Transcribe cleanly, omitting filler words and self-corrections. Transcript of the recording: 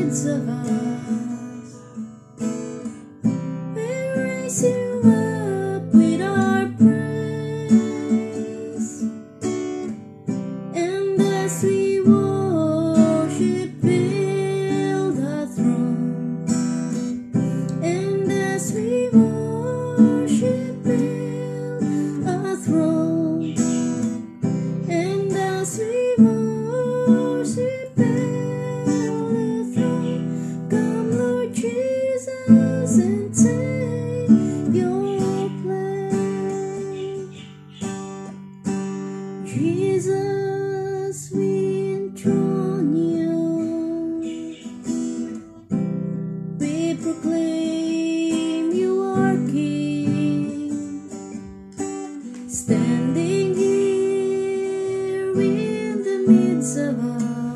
midst of us. We raise you up with our praise, and as we worship, build a throne, and as we worship, build a throne, and as we worship, build a throne. Come, Lord Jesus, and take your place. Jesus, we enthrone you. We proclaim you are King, standing here in the midst of us.